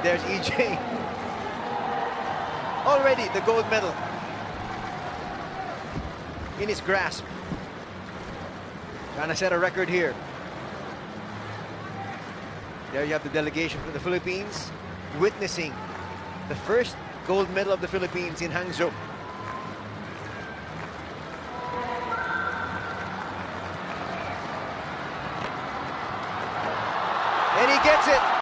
there's EJ. Already the gold medal in his grasp. Trying to set a record here. There you have the delegation from the Philippines witnessing the first gold medal of the Philippines in Hangzhou. And he gets it.